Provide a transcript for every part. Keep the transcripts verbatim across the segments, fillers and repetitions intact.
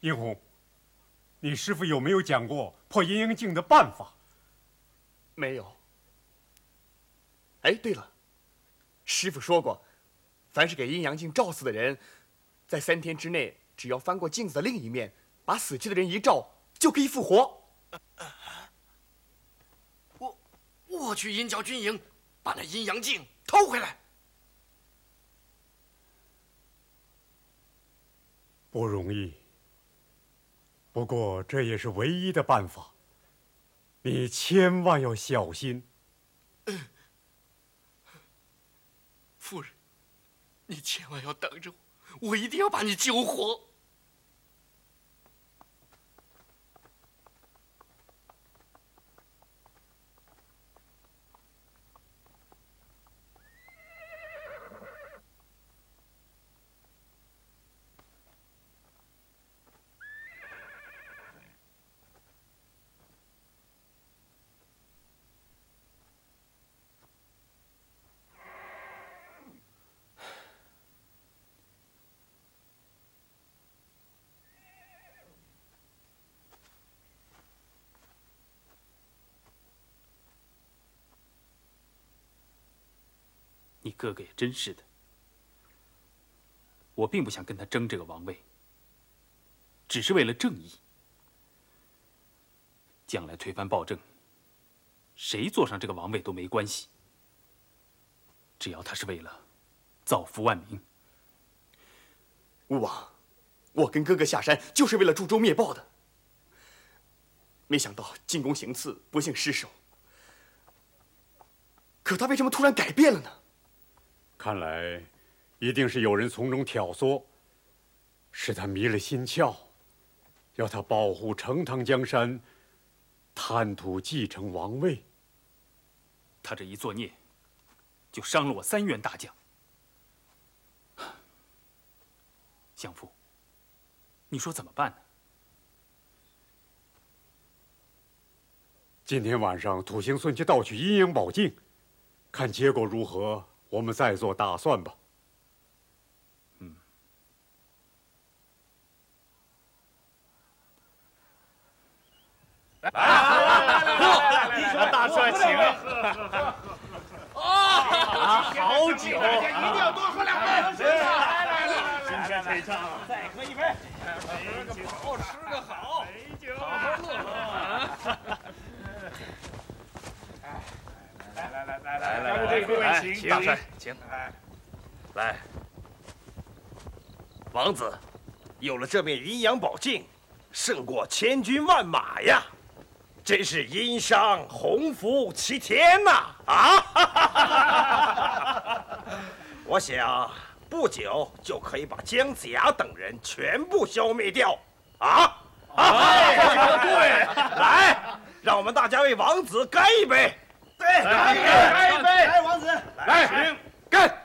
殷红，你师父有没有讲过破阴阳镜的办法？ 没有。哎，对了，师父说过，凡是给阴阳镜照死的人，在三天之内，只要翻过镜子的另一面，把死去的人一照，就可以复活。 我我去阴角军营，把那阴阳镜偷回来。 不容易，不过这也是唯一的办法，你千万要小心。 嗯，夫人，你千万要等着我，我一定要把你救活。 你哥哥也真是的，我并不想跟他争这个王位，只是为了正义。将来推翻暴政，谁坐上这个王位都没关系，只要他是为了造福万民。 吴王，我跟哥哥下山就是为了助周灭暴的，没想到进宫行刺，不幸失手。可他为什么突然改变了呢？ 看来，一定是有人从中挑唆，使他迷了心窍，要他保护成汤江山，贪图继承王位。 他这一作孽，就伤了我三员大将。相父，你说怎么办呢？ 今天晚上土行孙去盗取阴阳宝镜，看结果如何，我们再做打算吧。 嗯。 来来来来，大帅请。啊，好酒，一定要多喝两杯。来来来，今天这仗再喝一杯。美酒好吃个好，美酒好好乐。来来来来来来来，各位请， 大帅请。 来，王子，有了这面阴阳宝镜，胜过千军万马呀！真是殷商鸿福齐天呐！啊！我想不久就可以把姜子牙等人全部消灭掉。啊！啊！对，来，让我们大家为王子干一杯！对，干一杯，干一杯！来，王子，来，请干！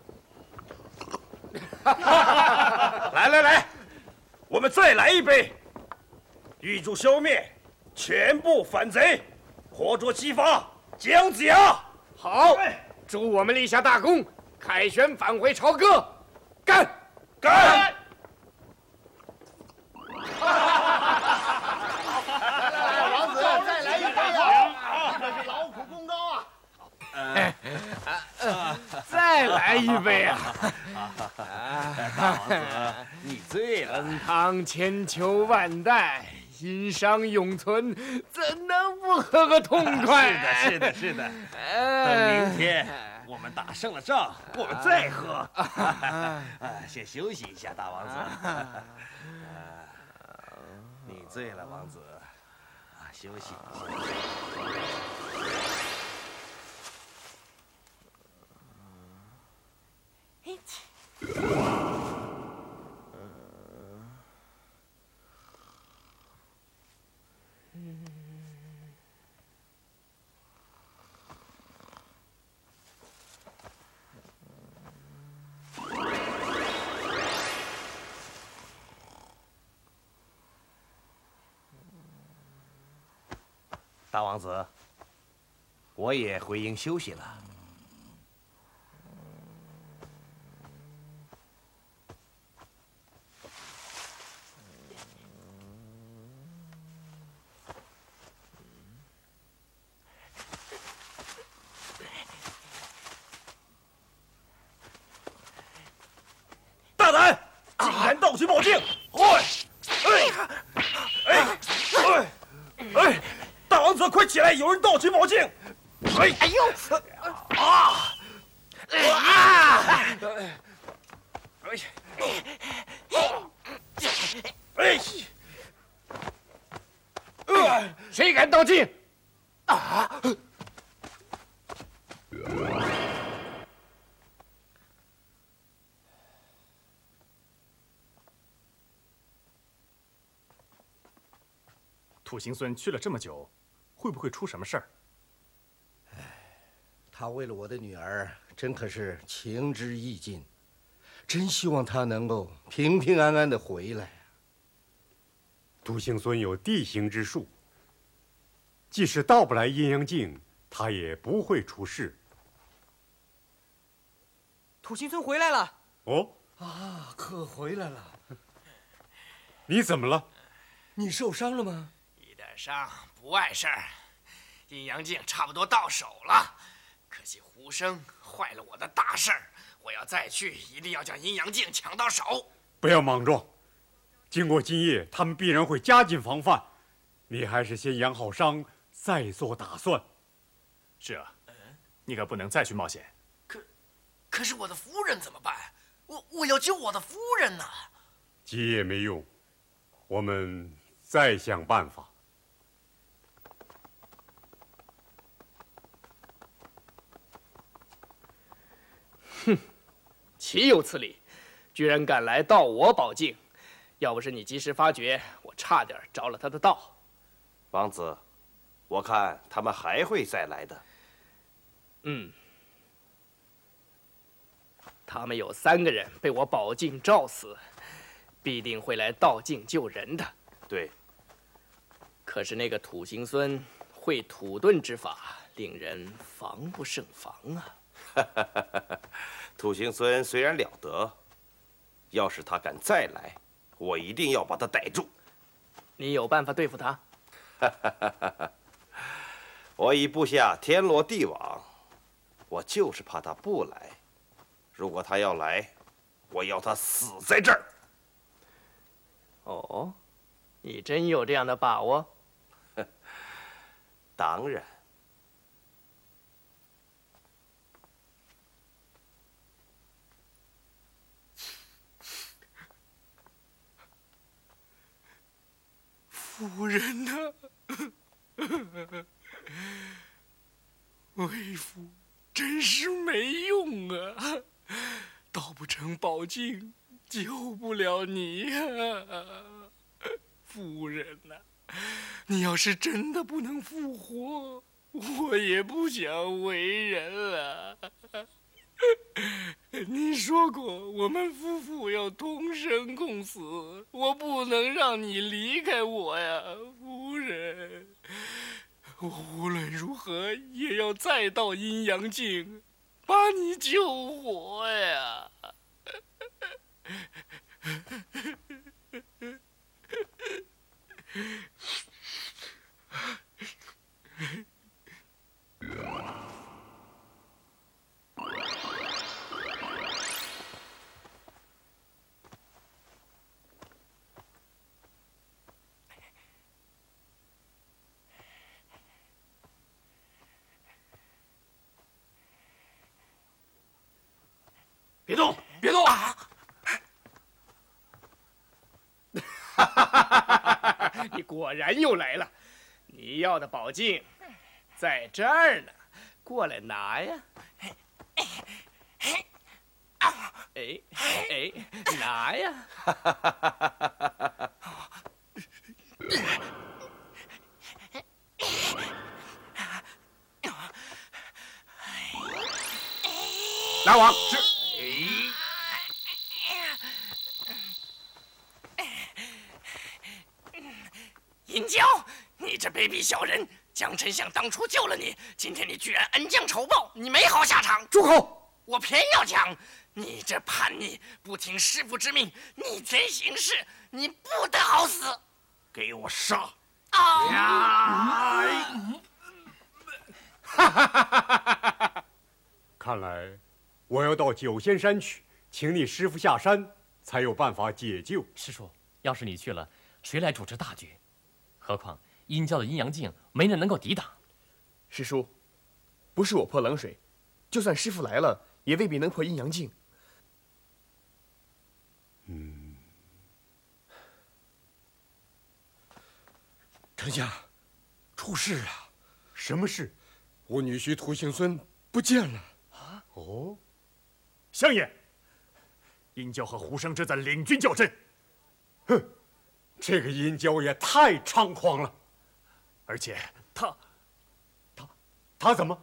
来来来，我们再来一杯，预祝消灭全部反贼，活捉激发姜子牙。 好，祝我们立下大功，凯旋返回朝歌，干干！ 王子，再来一杯啊！这是劳苦功高啊！ 再来一杯啊！ 大王子，你醉了。 本汤千秋万代，殷商永存，怎能不喝个痛快？ 是的，是的，是的。等明天我们打胜了仗，我们再喝。先休息一下，大王子。你醉了，王子。啊，休息。 嘿。 大王子，我也回营休息了。 砍盗取宝镜！哎哎哎哎哎！大王子，快起来！有人盗取宝镜！哎哎呦！啊！啊！哎！哎！ 哎！谁敢盗镜？ 啊！ 土行孙去了这么久，会不会出什么事儿？ 哎，他为了我的女儿，真可是情之意尽，真希望他能够平平安安的回来。 土行孙有地形之术，即使到不来阴阳镜，他也不会出事。 土行孙回来了。 哦， 啊，可回来了。 你怎么了？ 你受伤了吗？ 一点伤不碍事儿，阴阳镜差不多到手了，可惜胡生坏了我的大事儿。我要再去，一定要将阴阳镜抢到手。 不要莽撞，经过今夜，他们必然会加紧防范。你还是先养好伤，再做打算。 是啊，你可不能再去冒险。 可，可是我的夫人怎么办？我我要救我的夫人呐！ 急也没用，我们再想办法。 哼，岂有此理！居然敢来盗我宝镜！要不是你及时发觉，我差点着了他的道。 王子，我看他们还会再来的。 嗯，他们有三个人被我宝镜照死，必定会来盗镜救人的。 对。 可是那个土行孙会土遁之法，令人防不胜防啊！ 土行孙虽然了得，要是他敢再来，我一定要把他逮住。 你有办法对付他？ 我已布下天罗地网，我就是怕他不来。如果他要来，我要他死在这儿。 哦，你真有这样的把握？ 当然。 夫人呐、啊，为夫真是没用啊，盗不成宝镜，救不了你呀、啊，夫人呐、啊，你要是真的不能复活，我也不想为人了。你说过我们夫妇要同生共死，我不能让你离开我呀，夫人。我无论如何也要再到阴阳镜，把你救活呀。别动，别动！啊、你果然又来了，你要的宝镜在这儿呢，过来拿呀！哎哎，拿呀！ 来王是。 殷郊，你这卑鄙小人！江丞相当初救了你，今天你居然恩将仇报，你没好下场！ 住口！ 我偏要讲，你这叛逆，不听师父之命，逆天行事，你不得好死！ 给我杀！ 啊！ 哈哈哈哈哈！看来我要到九仙山去，请你师父下山才有办法解救。 师叔，要是你去了，谁来主持大局？何况殷郊的阴阳镜，没人能够抵挡。 师叔，不是我泼冷水，就算师傅来了，也未必能破阴阳镜。 嗯， 丞相，出事啊！ 什么事？ 我女婿涂行孙不见了。 啊？哦， 相爷，殷郊和胡生之在领军叫阵。 哼，这个殷郊也太猖狂了。 而且他， 他，他怎么？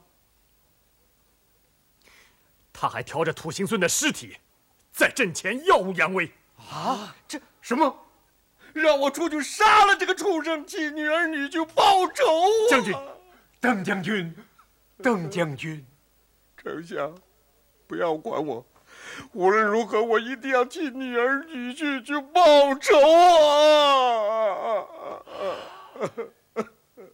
他还挑着涂行孙的尸体，在阵前耀武扬威。 啊！这什么？ 让我出去杀了这个畜生，替女儿女婿报仇啊！ 将军，邓将军，邓将军， 丞相，不要管我，无论如何，我一定要替女儿女婿去报仇啊！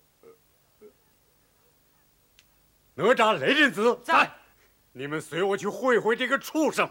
哪吒、雷震子在， 你们随我去会会这个畜生。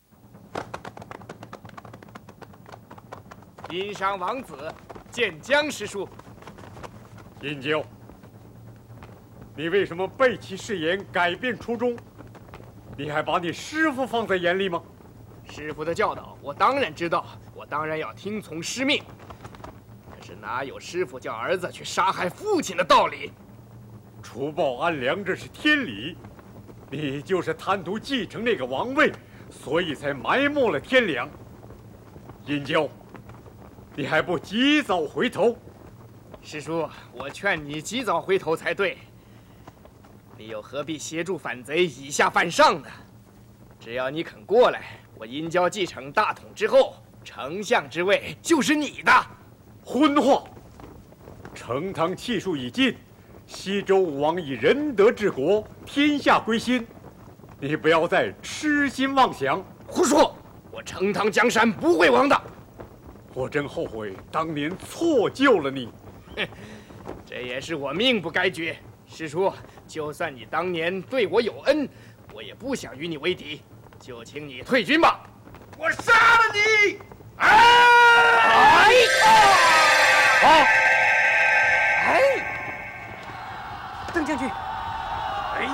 殷商王子见姜师叔。 殷郊，你为什么背弃誓言，改变初衷？你还把你师父放在眼里吗？ 师傅的教导，我当然知道，我当然要听从师命。可是哪有师傅叫儿子去杀害父亲的道理？ 除暴安良，这是天理。你就是贪图继承那个王位，所以才埋没了天良。殷郊，你还不及早回头？ 师叔，我劝你及早回头才对。你又何必协助反贼，以下犯上呢？只要你肯过来，我殷郊继承大统之后，丞相之位就是你的。 昏话！成汤气数已尽，西周武王以仁德治国，天下归心。你不要再痴心妄想。 胡说！我成汤江山不会亡的。 我真后悔当年错救了你。 哼，这也是我命不该绝。师叔，就算你当年对我有恩，我也不想与你为敌，就请你退军吧。 我杀了你！ 哎！ 好！ 哎！邓将军， 哎！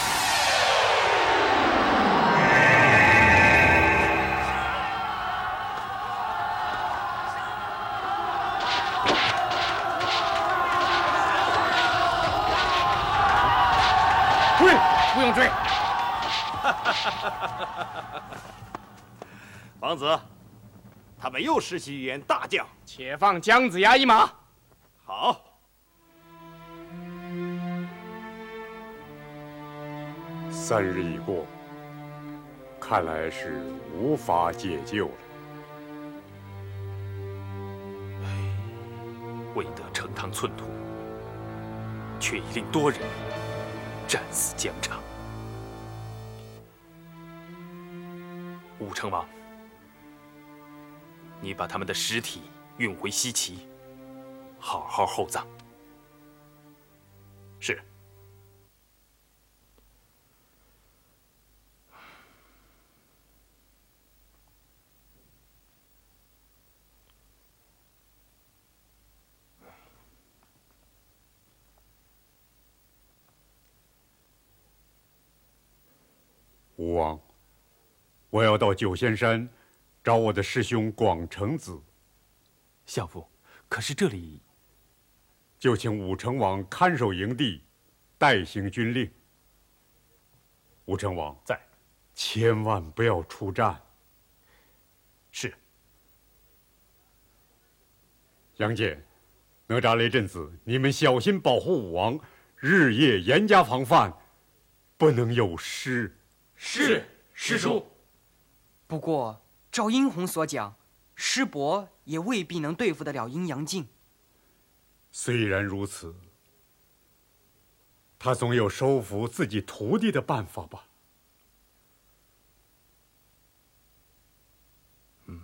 追！ 不用追。 王子，他们又世袭预言大将， 且放姜子牙一马。 好。 三日已过，看来是无法解救了。 为得成汤寸土，却已令多人战死疆场。武成王，你把他们的尸体运回西岐，好好厚葬。 是。 吴王，我要到九仙山找我的师兄广成子。 相父，可是这里…… 就请武成王看守营地，代行军令。武成王在， 千万不要出战。 是。 杨戬、哪吒、雷震子，你们小心保护武王，日夜严加防范，不能有失。 是，师叔。不过，照殷红所讲，师伯也未必能对付得了阴阳镜。 虽然如此，他总有收服自己徒弟的办法吧？ 嗯。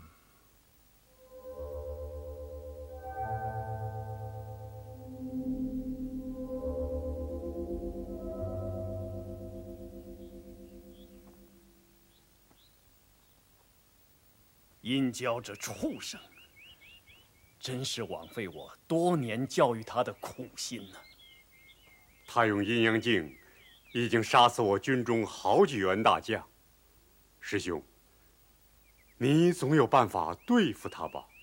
殷郊这畜生，真是枉费我多年教育他的苦心呐、啊。 他用阴阳镜，已经杀死我军中好几员大将。师兄，你总有办法对付他吧？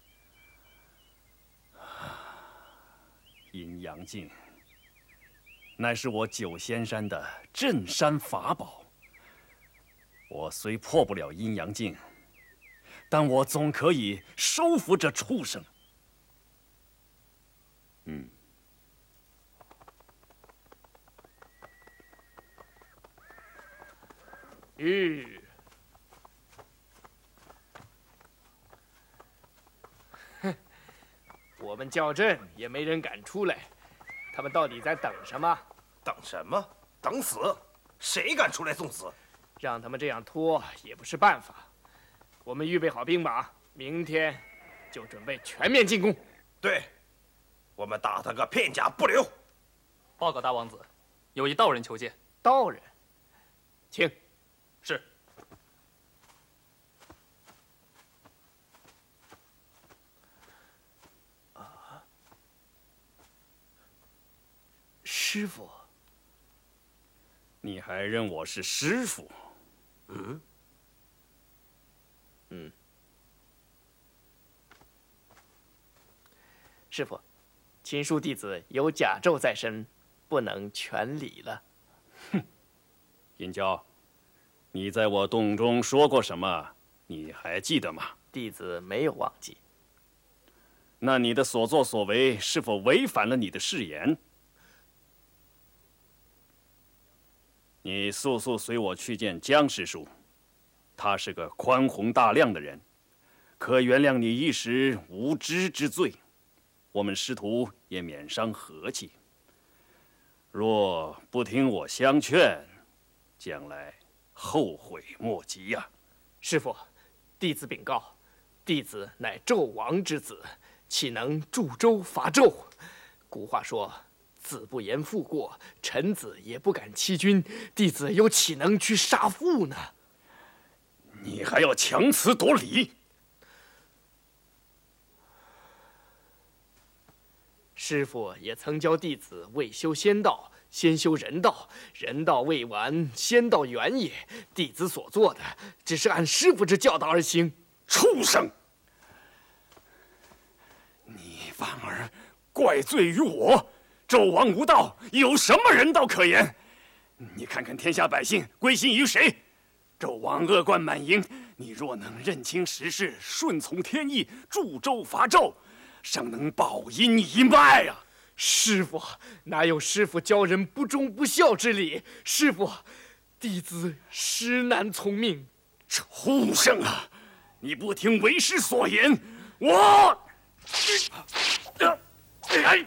阴阳镜乃是我九仙山的镇山法宝。我虽破不了阴阳镜，但我总可以收服这畜生。 嗯。 吁。哼，我们叫阵也没人敢出来，他们到底在等什么？ 等什么？等死？谁敢出来送死？ 让他们这样拖也不是办法。我们预备好兵马，明天就准备全面进攻。 对，我们打他个片甲不留。 报告大王子，有一道人求见。 道人，请。 是。 啊，师傅， 你还认我是师傅？ 嗯。 嗯。师傅，秦叔弟子有甲胄在身，不能全礼了。 哼，殷郊。你在我洞中说过什么？你还记得吗？ 弟子没有忘记。 那你的所作所为是否违反了你的誓言？你速速随我去见江师叔，他是个宽宏大量的人，可原谅你一时无知之罪，我们师徒也免伤和气。若不听我相劝，将来后悔莫及呀！ 师父，弟子禀告，弟子乃纣王之子，岂能助纣伐纣？古话说，子不言父过，臣子也不敢欺君，弟子又岂能去杀父呢？ 你还要强词夺理！ 师父也曾教弟子未修仙道，先修人道，人道未完，仙道远也。弟子所做的，只是按师父之教导而行。 畜生！你反而怪罪于我？纣王无道，有什么人道可言？你看看天下百姓归心于谁？纣王恶贯满盈，你若能认清时势，顺从天意，助纣伐纣，尚能保殷一脉啊！ 师父，哪有师父教人不忠不孝之理？师父，弟子实难从命。 畜生啊！你不听为师所言，我……哎！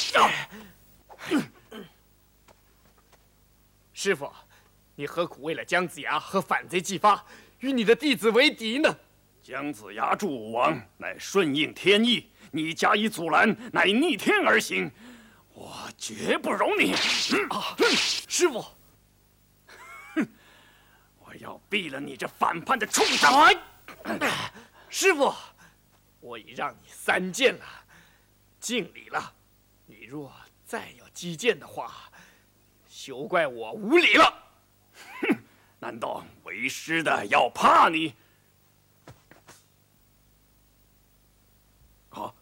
师父，你何苦为了姜子牙和反贼继发，与你的弟子为敌呢？ 姜子牙助武王乃顺应天意，你加以阻拦，乃逆天而行，我绝不容你！ 啊，师父， 我要毙了你这反叛的畜生！ 师父，我已让你三箭了，敬礼了。你若再要击剑的话，休怪我无礼了。 哼，难道为师的要怕你？好。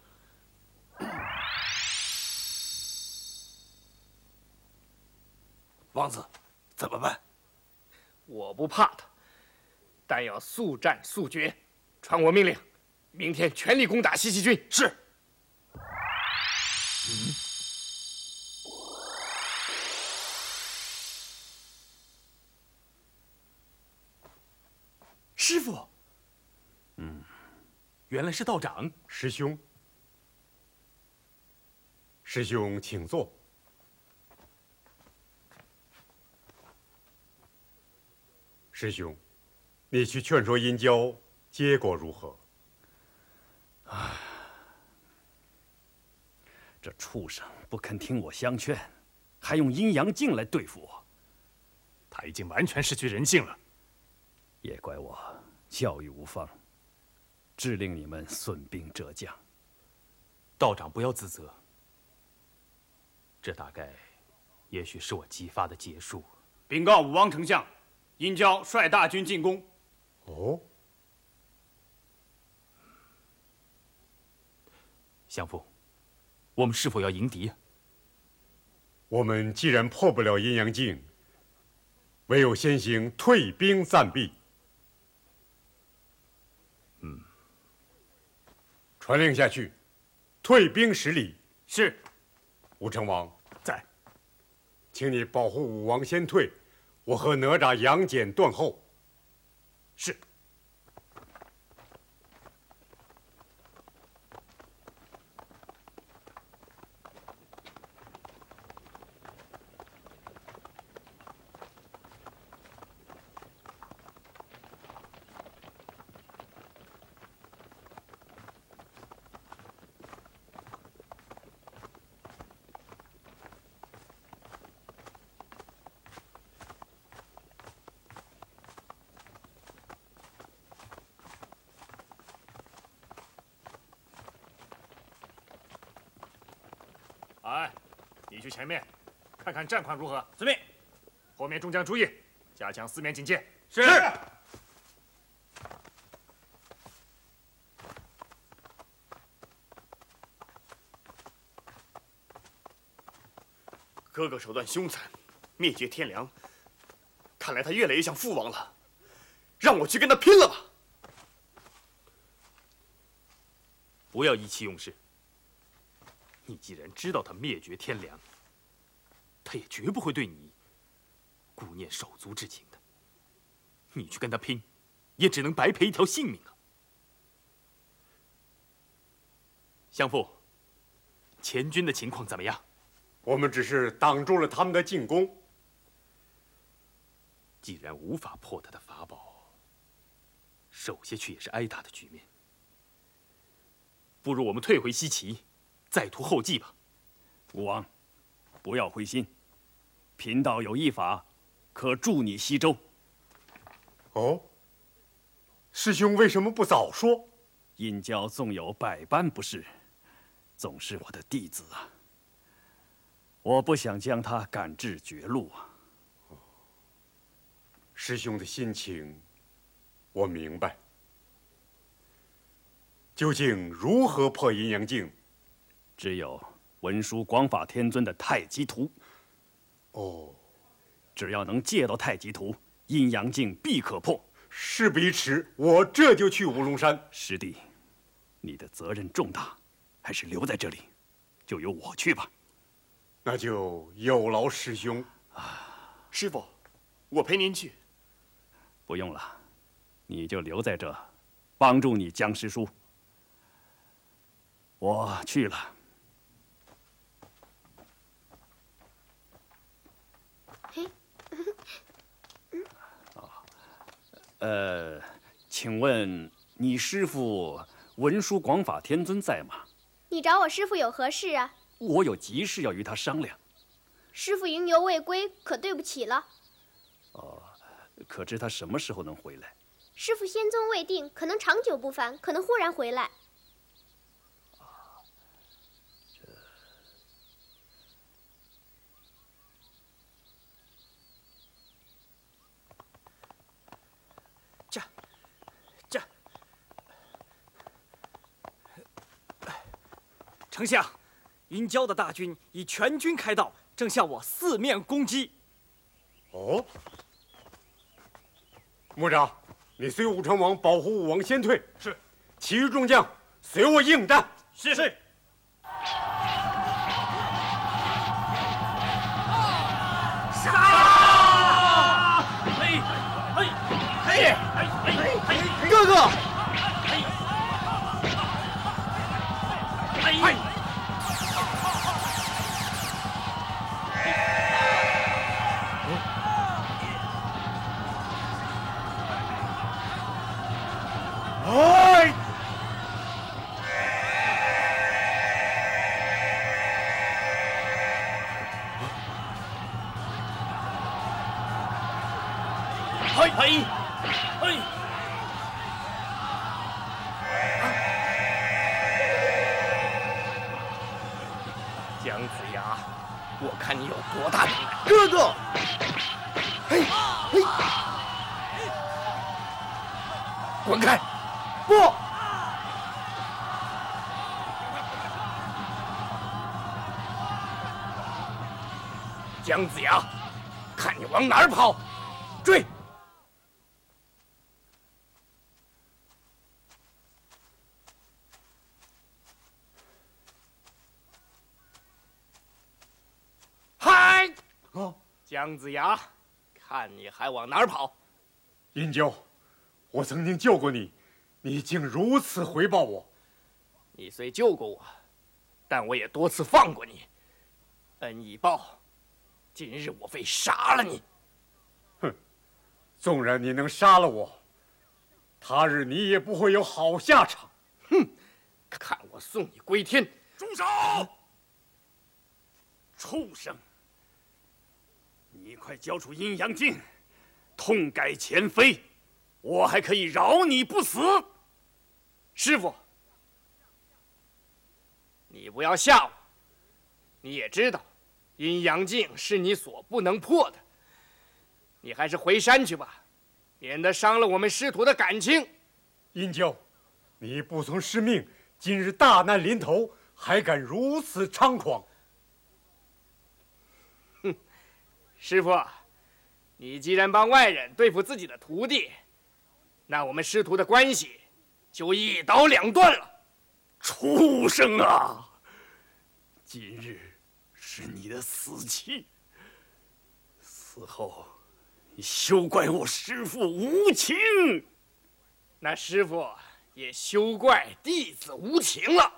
王子，怎么办？ 我不怕他，但要速战速决。传我命令，明天全力攻打西岐军。 是。 嗯。 师傅。嗯，原来是道长。 师兄。师兄，请坐。师兄，你去劝说殷郊，结果如何？ 唉，这畜生不肯听我相劝，还用阴阳镜来对付我。 他已经完全失去人性了。 也怪我教育无方， 致令你们损兵折将。 道长不要自责，这大概，也许是我激发的劫数。 禀告武王丞相，殷郊率大军进攻。 哦， 相父，我们是否要迎敌啊？ 我们既然破不了阴阳镜，唯有先行退兵暂避。 嗯， 传令下去，退兵十里。 是。 武成王在， 请你保护武王先退，我和哪吒、杨戬断后。 是。哎，你去前面，看看战况如何。 遵命。 后面众将注意，加强四面警戒。 是。 哥哥手段凶残，灭绝天良，看来他越来越像父王了。让我去跟他拼了吧！ 不要意气用事。你既然知道他灭绝天良，他也绝不会对你顾念手足之情的。你去跟他拼，也只能白赔一条性命啊！相父，前军的情况怎么样？ 我们只是挡住了他们的进攻。 既然无法破他的法宝，守下去也是挨打的局面。不如我们退回西岐，再图后继吧。 武王，不要灰心，贫道有一法，可助你西周。 哦，师兄为什么不早说？ 殷郊纵有百般不是，总是我的弟子啊。我不想将他赶至绝路啊。 师兄的心情，我明白。究竟如何破阴阳镜？ 只有文殊广法天尊的太极图。 哦， 只要能借到太极图，阴阳镜必可破。 事不宜迟，我这就去五龙山。 师弟，你的责任重大，还是留在这里，就由我去吧。 那就有劳师兄。 师傅，我陪您去。 不用了，你就留在这，帮助你江师叔。我去了。呃，请问你师父文殊广法天尊在吗？ 你找我师父有何事啊？ 我有急事要与他商量。 师父云游未归，可对不起了。 哦，可知他什么时候能回来？ 师父仙踪未定，可能长久不返，可能忽然回来。 这，这，丞相，殷郊的大军已全军开道，正向我四面攻击。 哦，牧长，你随武成王保护武王先退。 是。 其余众将随我应战。 是是。 杀！嘿，嘿，嘿，嘿，嘿， 哥哥！ 嘿，嘿，嘿。 哎！ 嘿，嘿，嘿！ 我看你有多大能耐！ 哥哥，嘿，嘿， 滚开！ 不！ 姜子牙，看你往哪儿跑！追！嗨！ 哦， 姜子牙，看你还往哪儿跑！ 殷郊，我曾经救过你，你竟如此回报我。 你虽救过我，但我也多次放过你，恩已报。今日我非杀了你！ 哼，纵然你能杀了我，他日你也不会有好下场。 哼，看我送你归天！ 住手！畜生！你快交出阴阳镜，痛改前非，我还可以饶你不死。 师傅，你不要吓我，你也知道。阴阳镜是你所不能破的，你还是回山去吧，免得伤了我们师徒的感情。 殷郊，你不从师命，今日大难临头，还敢如此猖狂！ 哼，师傅，你既然帮外人对付自己的徒弟，那我们师徒的关系就一刀两断了。 畜生啊！今日是你的死期，死后你休怪我师父无情， 那师父也休怪弟子无情了。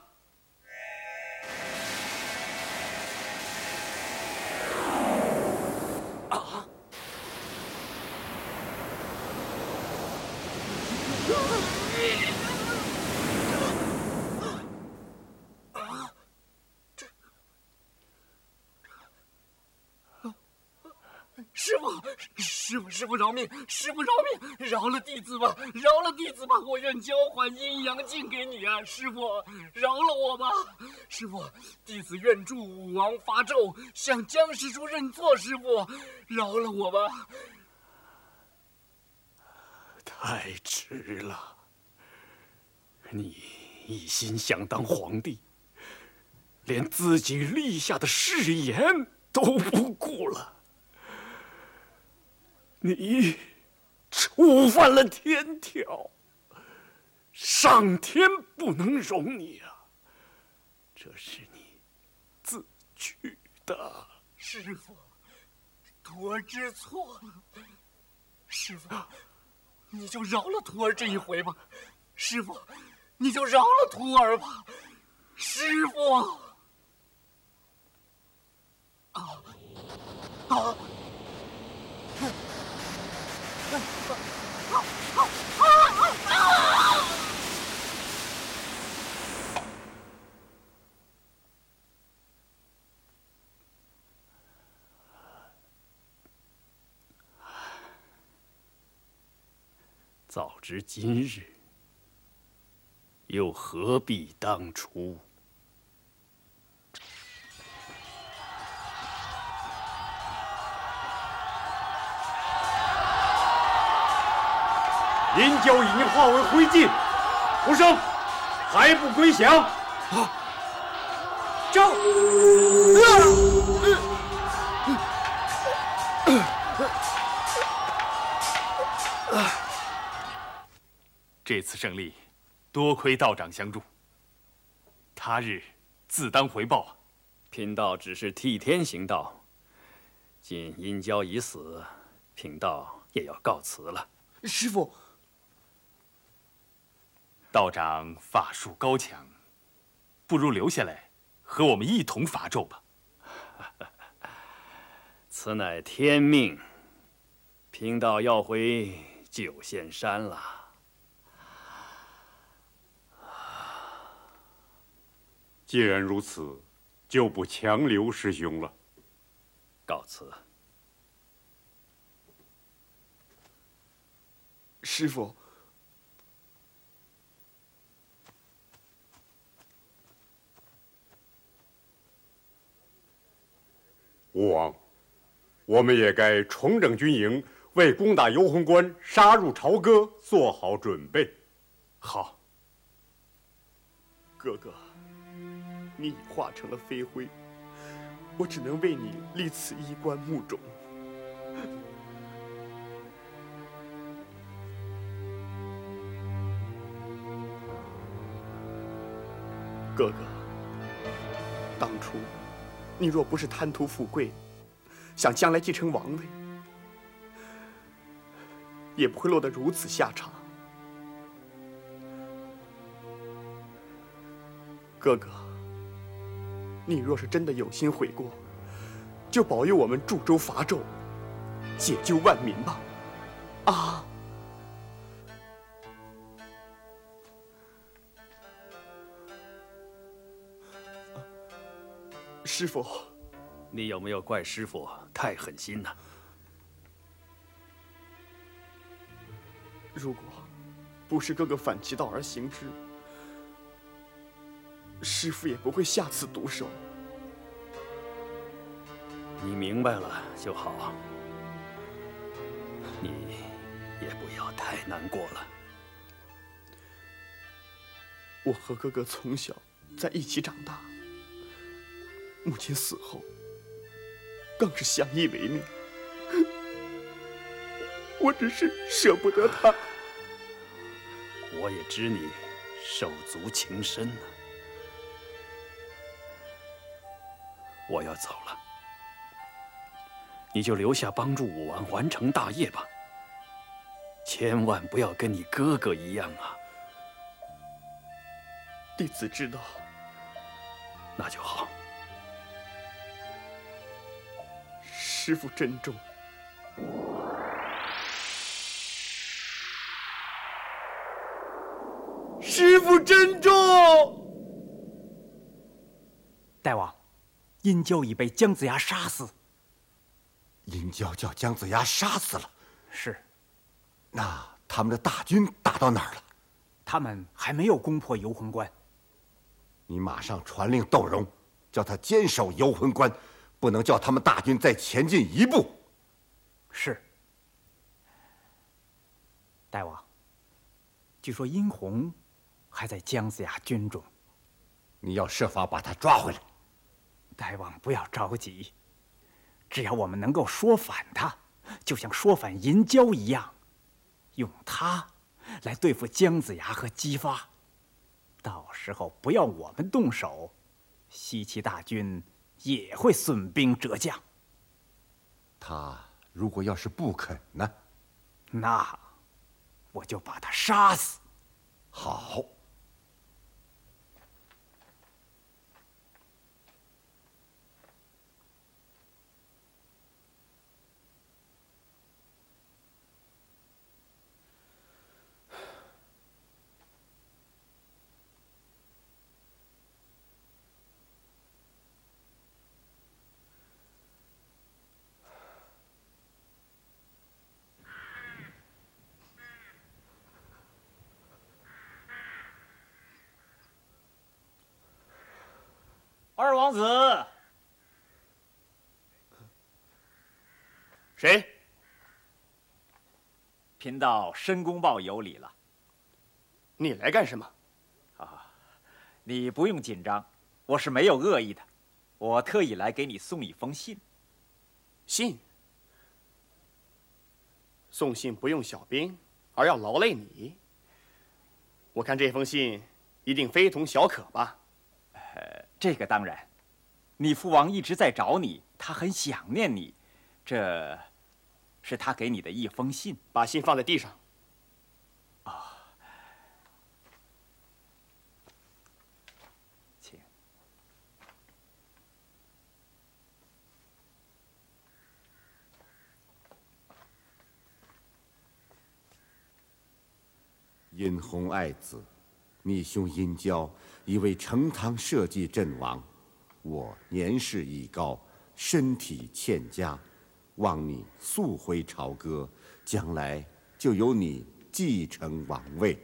啊！ 师傅，师傅，师傅饶命！师傅饶命！饶了弟子吧，饶了弟子吧！我愿交还阴阳镜给你啊！师傅，饶了我吧！师傅，弟子愿助武王伐纣，向姜师叔认错。师傅，饶了我吧！ 太迟了，你一心想当皇帝，连自己立下的誓言都不顾了。你触犯了天条，上天不能容你啊！这是你自取的。 师傅，徒儿知错了。师傅，你就饶了徒儿这一回吧。师傅，你就饶了徒儿吧。师傅，啊啊！ 早知今日，又何必当初？ 殷郊已经化为灰烬，无声，还不归降？ 啊！ 招！ 这次胜利，多亏道长相助。他日自当回报啊！ 贫道只是替天行道，今殷郊已死，贫道也要告辞了。 师父。 道长法术高强，不如留下来，和我们一同伐纣吧。 此乃天命，贫道要回九仙山了。 既然如此，就不强留师兄了。 告辞。 师父。 吴王，我们也该重整军营，为攻打游魂关、杀入朝歌做好准备。 好，哥哥，你已化成了飞灰，我只能为你立此衣冠墓冢。哥哥，当初你若不是贪图富贵，想将来继承王位，也不会落得如此下场。哥哥，你若是真的有心悔过，就保佑我们助州伐纣，解救万民吧！啊！师父， 你有没有怪师傅太狠心呢？ 如果不是哥哥反其道而行之，师父也不会下此毒手。 你明白了就好，你也不要太难过了。 我和哥哥从小在一起长大，母亲死后更是相依为命，我只是舍不得他。 我也知你手足情深呢。我要走了，你就留下帮助武王完成大业吧，千万不要跟你哥哥一样啊。 弟子知道。 那就好。 师父珍重。师父珍重。 大王，殷郊已被姜子牙杀死。 殷郊叫姜子牙杀死了。 是。 那他们的大军打到哪儿了？ 他们还没有攻破游魂关。 你马上传令窦融，叫他坚守游魂关，不能叫他们大军再前进一步。 是。大王，据说殷红还在姜子牙军中， 你要设法把他抓回来。 大王不要着急，只要我们能够说反他，就像说反殷郊一样，用他来对付姜子牙和姬发，到时候不要我们动手，西岐大军也会损兵折将。 他如果要是不肯呢？ 那我就把他杀死。 好。 二王子， 谁？ 贫道申公豹有礼了。 你来干什么？ 啊，你不用紧张，我是没有恶意的，我特意来给你送一封信。 信？送信不用小兵，而要劳累你。我看这封信一定非同小可吧？ 呃，这个当然。你父王一直在找你，他很想念你，这是他给你的一封信。 把信放在地上。 啊，请。 殷红爱子，你兄殷郊已为成汤社稷阵亡，我年事已高，身体欠佳，望你速回朝歌，将来就由你继承王位。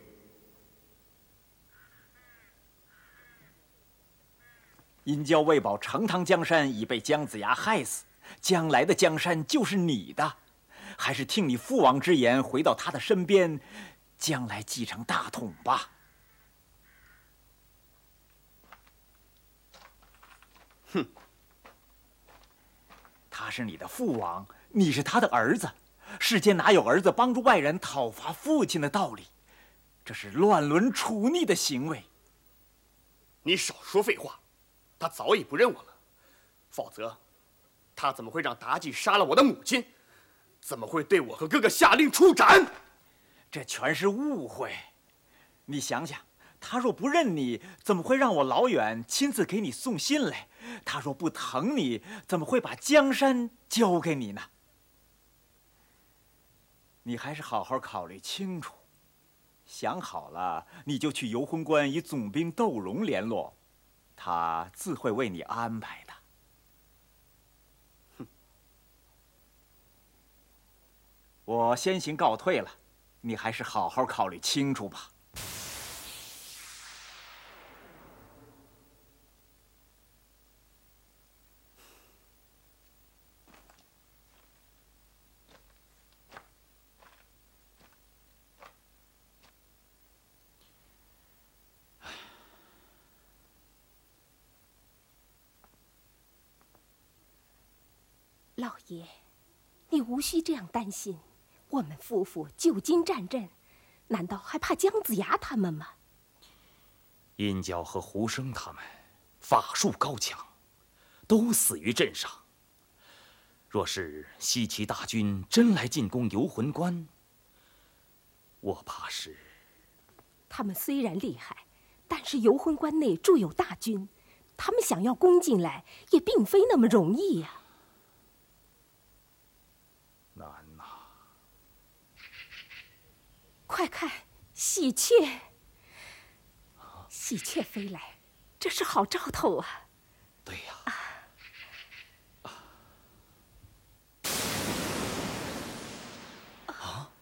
殷郊为保成汤江山，已被姜子牙害死， 将来的江山就是你的，还是听你父王之言，回到他的身边，将来继承大统吧。 哼， 他是你的父王，你是他的儿子，世间哪有儿子帮助外人讨伐父亲的道理？这是乱伦处逆的行为。 你少说废话，他早已不认我了，否则，他怎么会让妲己杀了我的母亲？怎么会对我和哥哥下令处斩？ 这全是误会。你想想，他若不认你，怎么会让我老远亲自给你送信来？他若不疼你，怎么会把江山交给你呢？你还是好好考虑清楚。想好了，你就去游魂关与总兵窦融联络，他自会为你安排的。哼，我先行告退了，你还是好好考虑清楚吧。 老爷，你无需这样担心。我们夫妇久经战阵，难道还怕姜子牙他们吗？ 殷郊和胡生他们法术高强，都死于阵上。若是西岐大军真来进攻游魂关，我怕是…… 他们虽然厉害，但是游魂关内驻有大军，他们想要攻进来，也并非那么容易呀。 难呐！ 快看，喜鹊！喜鹊飞来，这是好兆头啊！ 对呀。啊！啊！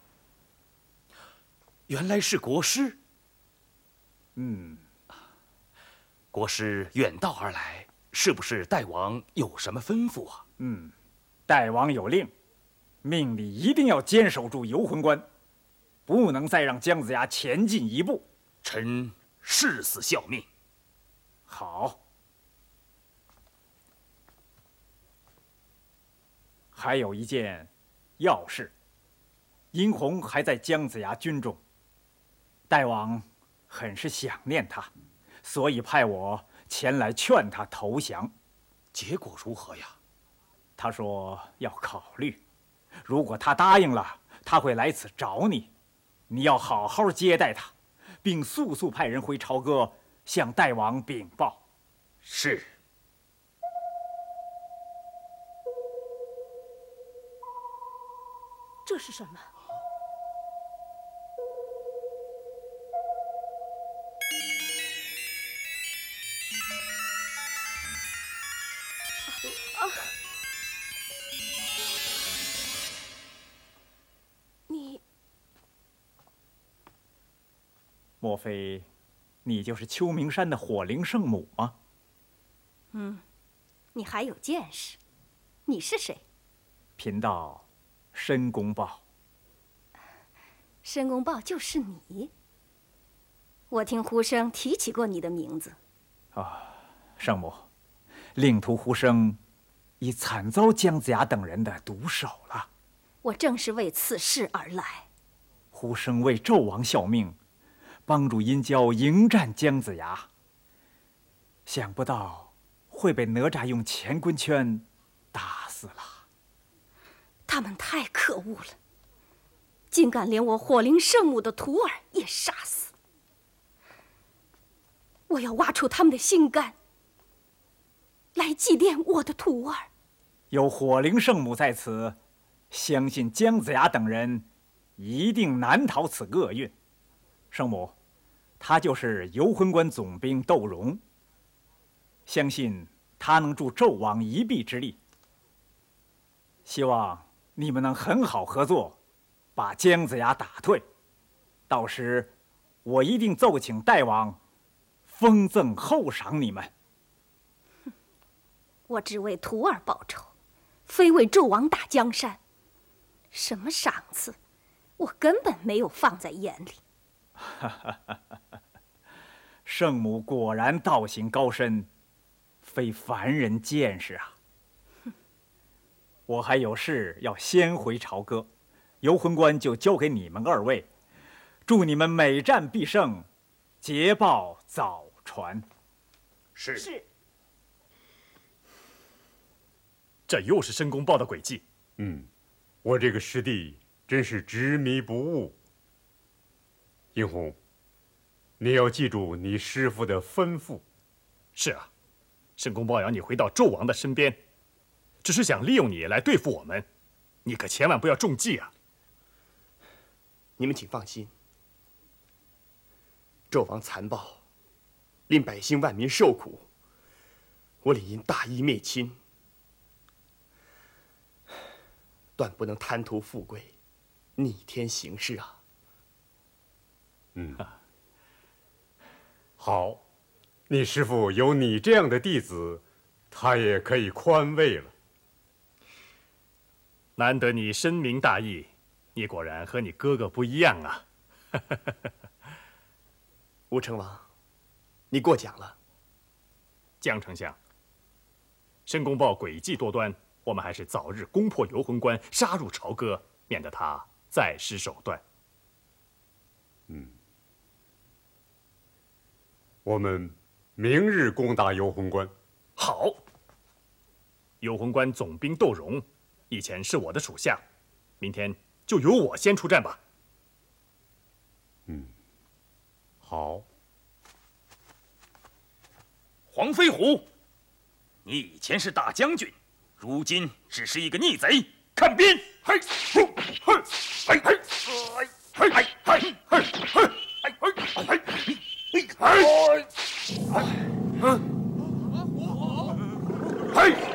原来是国师。 嗯。 国师远道而来，是不是大王有什么吩咐啊？ 嗯，大王有令。命里一定要坚守住游魂关，不能再让姜子牙前进一步。 臣誓死效命。 好。还有一件要事，殷红还在姜子牙军中，大王很是想念他，所以派我前来劝他投降。 结果如何呀？ 他说要考虑。如果他答应了，他会来此找你，你要好好接待他，并速速派人回朝歌向大王禀报。 是。 这是什么？啊！你莫非你就是秋名山的火灵圣母吗？ 嗯，你还有见识。你是谁？ 贫道申公豹。 申公豹就是你？我听呼声提起过你的名字。 啊，圣母，令徒呼声已惨遭姜子牙等人的毒手了。 我正是为此事而来。 呼声为纣王效命，帮助殷郊迎战姜子牙，想不到会被哪吒用乾坤圈打死了。 他们太可恶了，竟敢连我火灵圣母的徒儿也杀死！我要挖出他们的心肝，来祭奠我的徒儿。 有火灵圣母在此，相信姜子牙等人一定难逃此厄运。圣母，他就是游魂关总兵窦融，相信他能助纣王一臂之力。希望你们能很好合作，把姜子牙打退。到时，我一定奏请大王封赠厚赏你们。 我只为徒儿报仇， 非为纣王打江山。什么赏赐，我根本没有放在眼里。 圣母果然道行高深，非凡人见识啊！我还有事要先回朝歌，游魂关就交给你们二位，祝你们每战必胜，捷报早传。 是是。 这又是申公豹的诡计。 嗯，我这个师弟真是执迷不悟。殷红，你要记住你师父的吩咐。 是啊，申公豹要你回到纣王的身边，只是想利用你来对付我们，你可千万不要中计啊！ 你们请放心，纣王残暴，令百姓万民受苦，我理应大义灭亲，断不能贪图富贵，逆天行事啊！ 嗯，好，你师父有你这样的弟子，他也可以宽慰了。 难得你深明大义，你果然和你哥哥不一样啊！ 吴成王，你过奖了。 江丞相，申公豹诡计多端，我们还是早日攻破游魂关，杀入朝歌，免得他再施手段。 嗯，我们明日攻打游魂关。 好。游魂关总兵窦融以前是我的属下，明天就由我先出战吧。 嗯，好。 黄飞虎，你以前是大将军，如今只是一个逆贼，看鞭！嘿，嘿，嘿，嘿，嘿，嘿，嘿，嘿，嘿，嘿，嘿，嘿，嘿。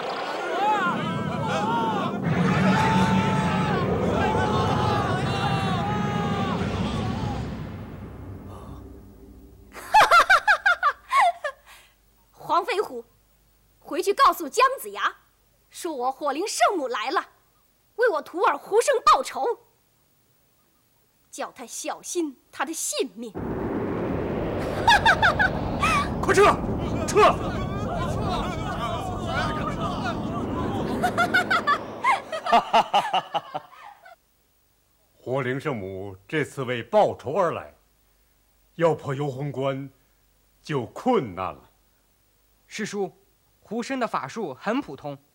黄飞虎，回去告诉姜子牙，说我火灵圣母来了，为我徒儿胡生报仇，叫他小心他的性命。 快撤！撤！ 火灵圣母这次为报仇而来，要破游魂关就困难了。 师叔，胡生的法术很普通，